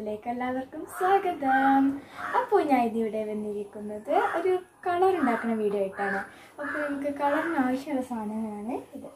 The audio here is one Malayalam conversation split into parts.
ചാനലിലേക്ക് എല്ലാവർക്കും സ്വാഗതം. അപ്പോൾ ഞാൻ ഇതിവിടെ വന്നിരിക്കുന്നത് ഒരു കളർ ഉണ്ടാക്കുന്ന വീഡിയോ ആയിട്ടാണ്. അപ്പോൾ നമുക്ക് കളറിന് ആവശ്യമുള്ള സാധനങ്ങളാണ് ഇത്.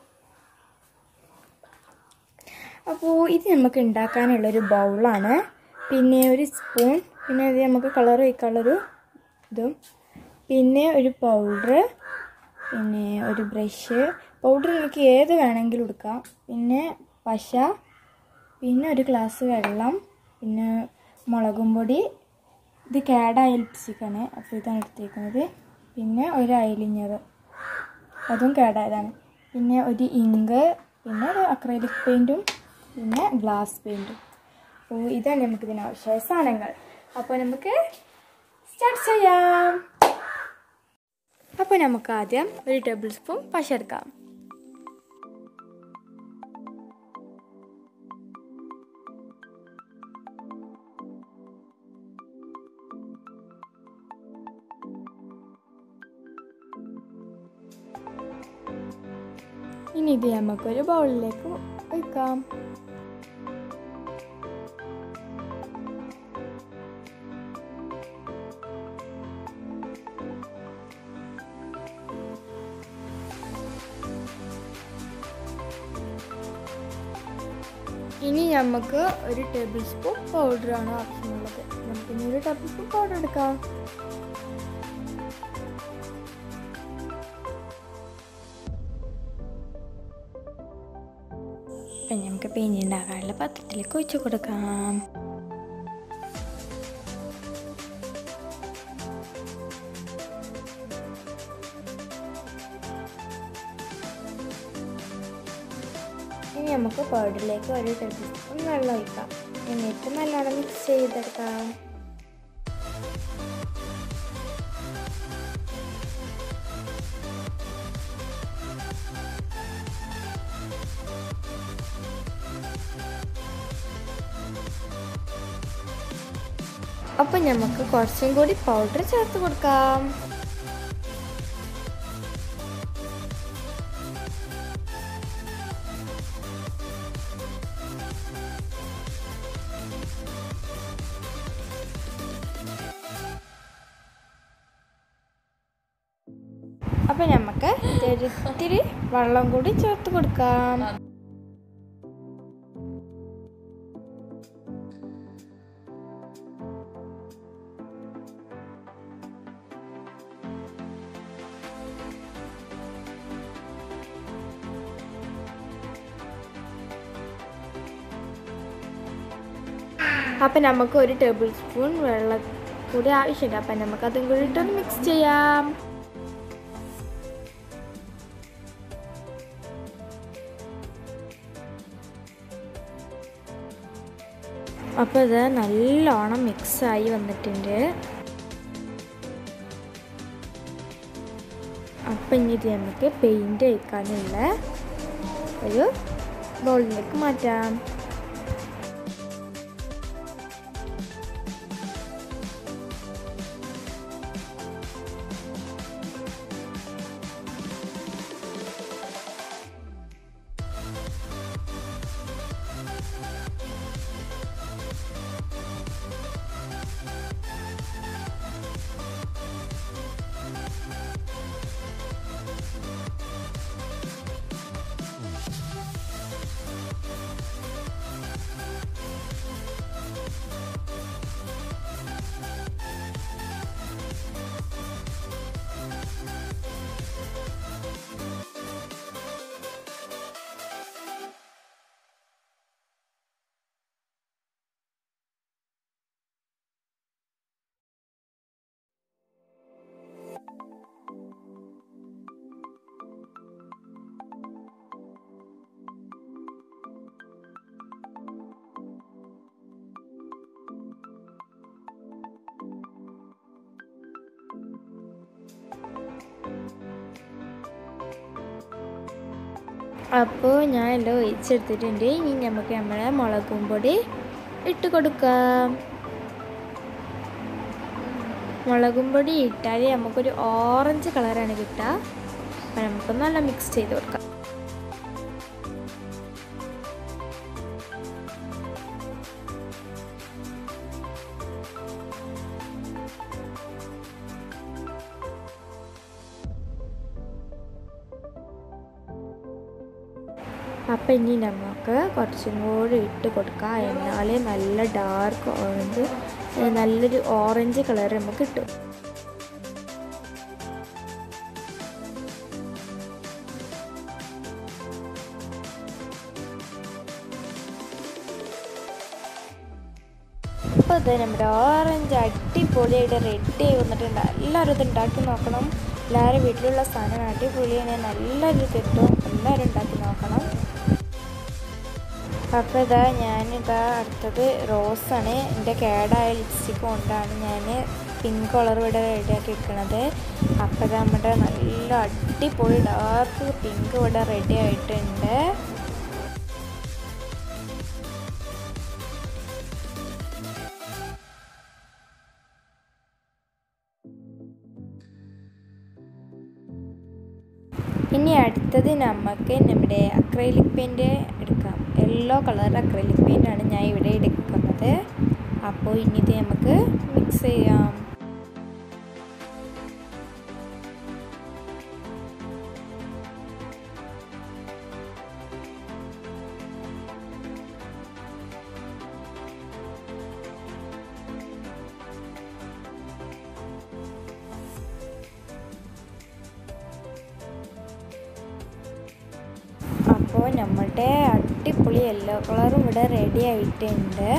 അപ്പോൾ ഇത് നമുക്ക് ഉണ്ടാക്കാനുള്ളൊരു ബൗളാണ്, പിന്നെ ഒരു സ്പൂൺ, പിന്നെ ഇത് നമുക്ക് കളർ വയ്ക്കാനുള്ളൊരു ഇതും, പിന്നെ ഒരു പൗഡർ, പിന്നെ ഒരു ബ്രഷ്. പൗഡർ നമുക്ക് ഏത് വേണമെങ്കിലും എടുക്കാം. പിന്നെ പശ, പിന്നെ ഒരു ഗ്ലാസ് വെള്ളം, പിന്നെ മുളകും പൊടി. ഇത് കേടായ ലിപ്സ്റ്റിക്കാണ്, അപ്പോൾ ഇതാണ് എടുത്തേക്കുന്നത്. പിന്നെ ഒരു ഐലൈനർ, അതും കേടായതാണ്. പിന്നെ ഒരു ഇങ്ക്, പിന്നെ ഒരു അക്രൈലിക് പെയിൻറ്റും, പിന്നെ ഗ്ലാസ് പെയിൻറ്റും. അപ്പോൾ ഇതാണ് നമുക്ക് ഇതിനാവശ്യമായ സാധനങ്ങൾ. അപ്പോൾ നമുക്ക് സ്റ്റാർട്ട് ചെയ്യാം. അപ്പോൾ നമുക്ക് ആദ്യം ഒരു ടേബിൾ സ്പൂൺ പശ എടുക്കാം. ഇനി ഇത് നമുക്കൊരു ബൗളിലേക്ക് വയ്ക്കാം. ഇനി നമുക്ക് ഒരു ടേബിൾ സ്പൂൺ പൗഡറാണ് ആവശ്യമുള്ളത്. നമുക്കിനി ഒരു ടേബിൾ സ്പൂൺ പൗഡർ എടുക്കാം. പിന്നെ നമുക്ക് പെയിൻറ് ഉണ്ടാക്കാനുള്ള പാത്രത്തിലേക്ക് ഒഴിച്ചു കൊടുക്കാം. ഇനി നമുക്ക് പൗഡറിലേക്ക് ഒരു ടേബിൾ സ്പൂൺ വെള്ളം ഒഴിക്കാം. എന്നിട്ട് നല്ലോണം മിക്സ് ചെയ്തെടുക്കാം. അപ്പം നമുക്ക് കുറച്ചും കൂടി പൗഡർ ചേർത്ത് കൊടുക്കാം. അപ്പം നമുക്ക് ഇത്തിരി വെള്ളം കൂടി ചേർത്ത് കൊടുക്കാം. അപ്പം നമുക്ക് ഒരു ടേബിൾ സ്പൂൺ വെള്ളം കൂടി ആവശ്യമുണ്ട്. അപ്പം നമുക്ക് അതും കൂടി ഇട്ടൊന്ന് മിക്സ് ചെയ്യാം. അപ്പോൾ ഇത് നല്ലോണം മിക്സായി വന്നിട്ടുണ്ട്. അപ്പം ഇനി ഇത് നമുക്ക് പെയിൻറ്റ് ഒഴിക്കാനുള്ള ഒരു ബൗളിലേക്ക് മാറ്റാം. അപ്പോൾ ഞാൻ എല്ലാം ഒഴിച്ചെടുത്തിട്ടുണ്ട്. ഇനി നമുക്ക് നമ്മളെ മുളകും പൊടി ഇട്ട് കൊടുക്കാം. മുളകും പൊടി ഇട്ടാൽ നമുക്കൊരു ഓറഞ്ച് കളറാണ് കിട്ടുക. അപ്പോൾ നമുക്ക് നല്ല മിക്സ് ചെയ്ത് കൊടുക്കാം. അപ്പം ഇനി നമുക്ക് കുറച്ചും കൂടി ഇട്ട് കൊടുക്കാം. എന്നാലേ നല്ല ഡാർക്ക് ഓറഞ്ച്, നല്ലൊരു ഓറഞ്ച് കളർ നമുക്ക് കിട്ടും. അപ്പോൾ ഇത് നമ്മുടെ ഓറഞ്ച് അടിപൊളിയായിട്ട് റെഡി ആയി വന്നിട്ടുണ്ട്. എല്ലാവരും ഇത് ഉണ്ടാക്കി നോക്കണം. എല്ലാവരും വീട്ടിലുള്ള സാധനം അടിപൊളിയാണ്, നല്ലൊരു കിട്ടും. എല്ലാവരും ഉണ്ടാക്കി നോക്കണം. അപ്പോൾ ഞാനിതാ അടുത്തത് റോസാണ്. എൻ്റെ കേടായ ലിപ്സ്റ്റിക്ക് കൊണ്ടാണ് ഞാൻ പിങ്ക് കളർ ഇവിടെ റെഡിയാക്കി എടുക്കുന്നത്. അപ്പോൾ നമ്മുടെ നല്ല അടിപൊളി ഡാർക്ക് പിങ്ക് ഇവിടെ റെഡി ആയിട്ടുണ്ട്. ഇനി അടുത്തത് നമുക്ക് നമ്മുടെ അക്രൈലിക് പെയിൻറ്റ് എടുക്കാം. യെല്ലോ കളർ അക്രൈലിക് പെയിൻ്റാണ് ഞാൻ ഇവിടെ എടുക്കുന്നത്. അപ്പോൾ ഇനി ഇത് നമുക്ക് മിക്സ് ചെയ്യാം. അപ്പോൾ നമ്മുടെ അടിപൊളി യെല്ലോ കളറും ഇവിടെ റെഡി ആയിട്ടുണ്ട്.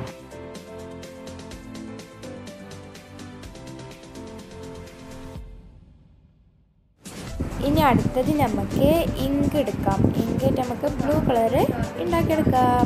ഇനി അടുത്തത് നമുക്ക് ഇങ്ക് എടുക്കാം. ഇങ്ക് നമുക്ക് ബ്ലൂ കളർ ഉണ്ടാക്കിയെടുക്കാം.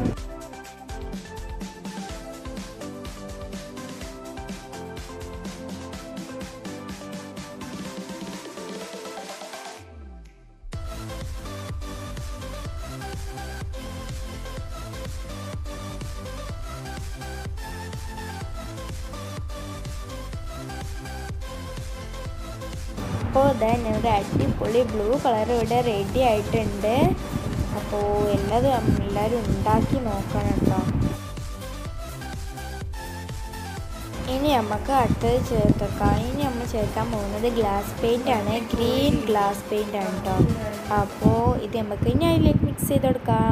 അപ്പോൾ ഇവിടെ അടിപൊളി ബ്ലൂ കളർ ഇവിടെ റെഡി ആയിട്ടുണ്ട്. അപ്പോൾ എല്ലാവരും ഉണ്ടാക്കി നോക്കണം കേട്ടോ. ഇനി നമുക്ക് അടുത്തത് ചേർത്തേക്കാം. ഇനി നമ്മൾ ചേർക്കാൻ പോകുന്നത് ഗ്ലാസ് പെയിൻ്റ് ആണ്. ഗ്രീൻ ഗ്ലാസ് പെയിൻ്റ് ആണ് കേട്ടോ. അപ്പോൾ ഇത് നമുക്ക് ഇനി അതിലേക്ക് മിക്സ് ചെയ്ത് കൊടുക്കാം.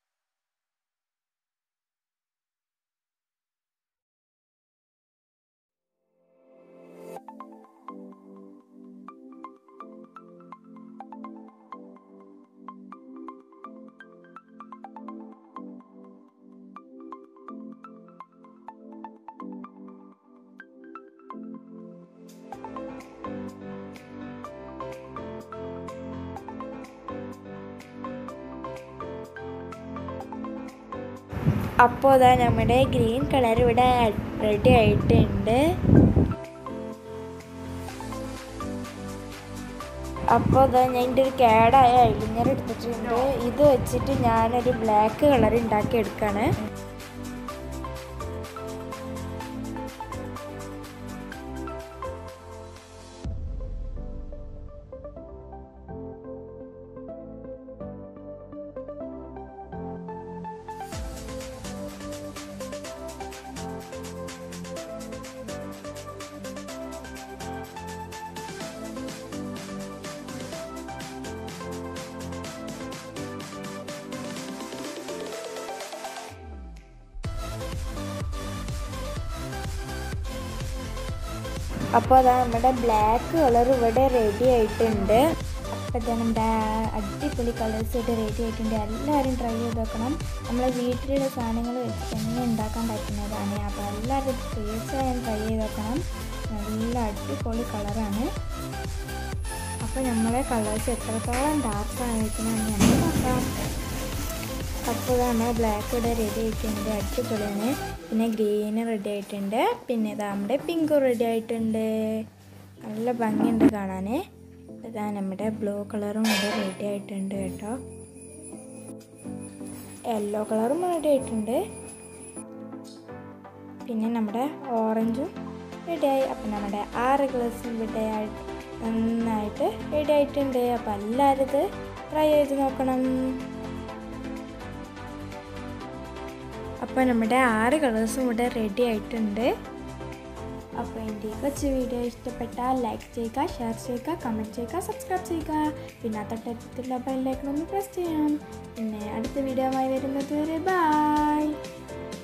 അപ്പോൾ നമ്മുടെ ഗ്രീൻ കളർ ഇവിടെ റെഡി ആയിട്ടുണ്ട്. അപ്പോൾ ഞാൻ എൻ്റെ ഒരു കേടായ ഐലൈനർ എടുത്തിട്ടുണ്ട്. ഇത് വെച്ചിട്ട് ഞാനൊരു ബ്ലാക്ക് കളർ ഉണ്ടാക്കി എടുക്കുകയാണ്. അപ്പോൾ നമ്മുടെ ബ്ലാക്ക് കളർ ഇവിടെ റെഡി ആയിട്ടുണ്ട്. അപ്പോൾ നമ്മുടെ അടിപൊളി കളേഴ്സ് ഇവിടെ റെഡി ആയിട്ടുണ്ട്. എല്ലാവരും ട്രൈ ചെയ്ത് നോക്കണം. നമ്മളെ വീട്ടിലുള്ള സാധനങ്ങൾ വെച്ച് തന്നെ ഉണ്ടാക്കാൻ പറ്റുന്നതാണ്. അപ്പോൾ എല്ലാവരും തീർച്ചയായും ട്രൈ ചെയ്ത് നോക്കണം. നല്ല അടിപൊളി കളറാണ്. അപ്പോൾ നമ്മളെ കളേഴ്സ് എത്രത്തോളം ഡാർക്കാണ് വെക്കുന്നതെന്ന് നമുക്ക് നോക്കാം. അപ്പോൾ നമ്മൾ ബ്ലാക്ക് ഇവിടെ റെഡി ആയിട്ടുണ്ട്, അടിപൊളിയാണ്. പിന്നെ ഗ്രീന് റെഡി ആയിട്ടുണ്ട്. പിന്നെ നമ്മുടെ പിങ്ക് റെഡി ആയിട്ടുണ്ട്. നല്ല ഭംഗിയുണ്ട് കാണാൻ. ഇതാ നമ്മുടെ ബ്ലൂ കളറും ഇവിടെ റെഡി ആയിട്ടുണ്ട് കേട്ടോ. യെല്ലോ കളറും റെഡി ആയിട്ടുണ്ട്. പിന്നെ നമ്മുടെ ഓറഞ്ചും റെഡിയായി. അപ്പം നമ്മുടെ 6 കളേഴ്സും ഇവിടെ നന്നായിട്ട് റെഡി ആയിട്ടുണ്ട്. അപ്പം എല്ലാവരും ഇത് ട്രൈ ചെയ്ത് നോക്കണം. അപ്പോൾ നമ്മുടെ 6 കളേഴ്സും ഇവിടെ റെഡി ആയിട്ടുണ്ട്. അപ്പോൾ എൻ്റെ ഈ കൊച്ചു വീഡിയോ ഇഷ്ടപ്പെട്ടാൽ ലൈക്ക് ചെയ്യുക, ഷെയർ ചെയ്യുക, കമൻറ്റ് ചെയ്യുക, സബ്സ്ക്രൈബ് ചെയ്യുക. പിന്നെ തൊട്ടടുത്തുള്ള ബെല്ലൈക്കൺ ഒന്ന് പ്രസ് ചെയ്യാം. പിന്നെ അടുത്ത വീഡിയോ ആയി വരുന്നത് വരെ ബൈ.